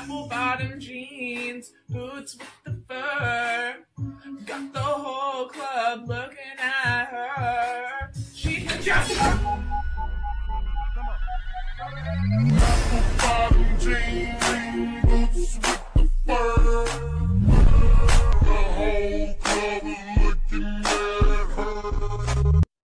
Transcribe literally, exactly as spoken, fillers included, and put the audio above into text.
apple bottom jeans, boots with the fur. Got the whole club looking at her. She can just. Come on.